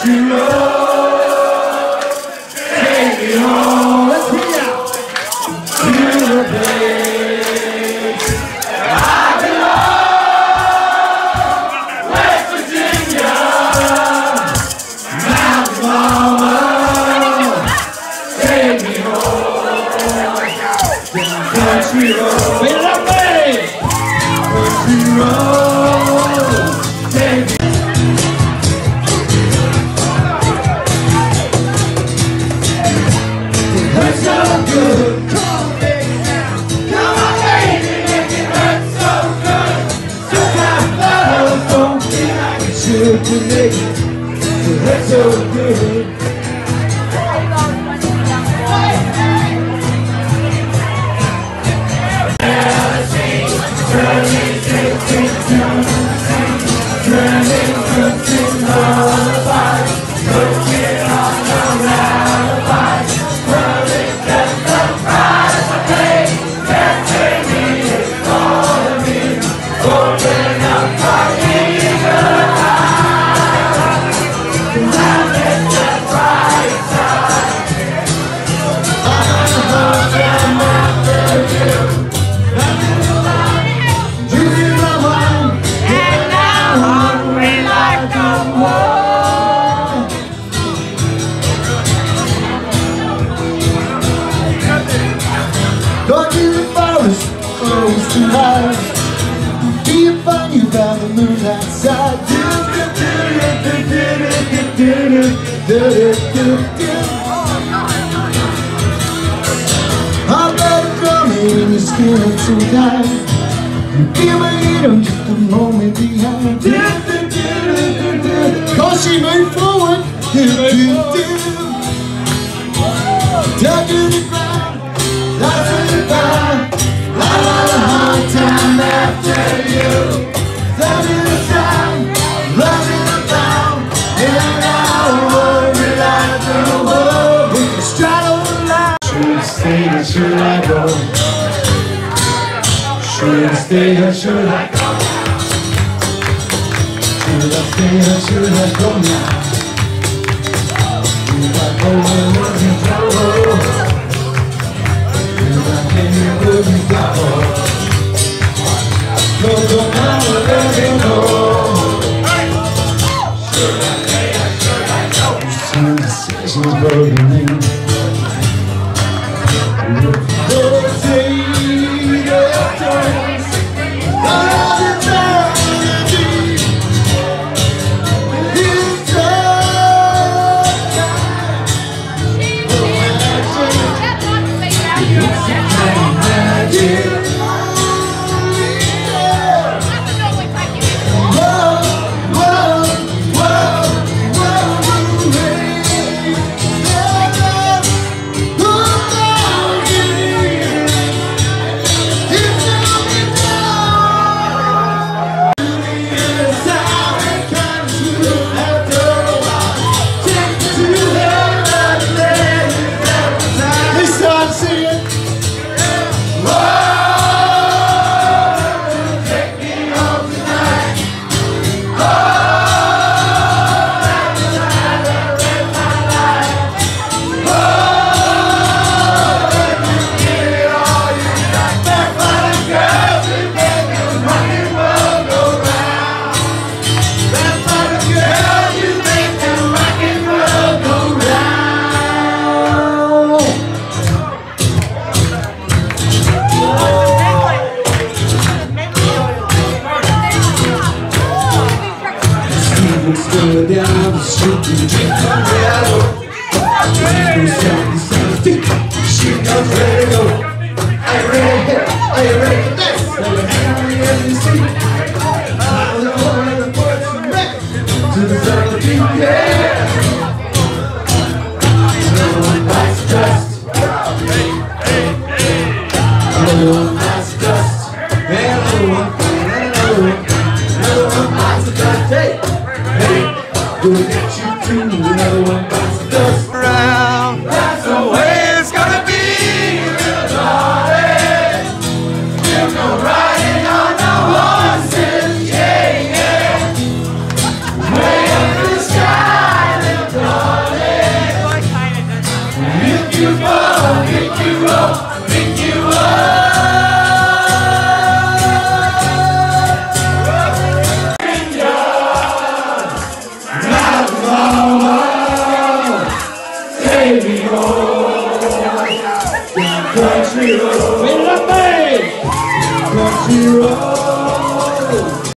country road, take me home. Let's hear it out. To the place I belong, West Virginia, Mountain Mama, take me home. Down country road, wait it up, baby. Country road, take me. Hurts so good. Come on, baby, now. Come on, baby, make it hurt so good. Sometimes love don't feel like it should to make it hurt so good. Going to the forest, close to life. Do you find you found the moonlight side? I'll let it drum in your skin sometimes. You feel my needle just a moment behind. Cause she moved forward. Down to the ground. Life in the ground, I've had a hard time after you. Love in the sound, love in the ground, and now we're like the world. We can straddle the line. Should I stay or should I go? Should I stay or should I go? Should I stay or should I go now? Should I go and let me go? Go now, let me know. Should I stay or should I go? Some decisions broken in. Stood down the street and drink the rattle. She goes ready to go. Are you ready? Are you ready for this? Are you ready to see? I'm the one that puts the record to the sound of the beat. Yeah. No one likes dust. No one likes dust. Another one, another one. Another one likes the dust. Hey. Gonna get you too, another one bites the dust around. That's the way it's gonna be, little darling. There's no riding on the horses, yeah, yeah. Way up in the sky, little Country road. Country road.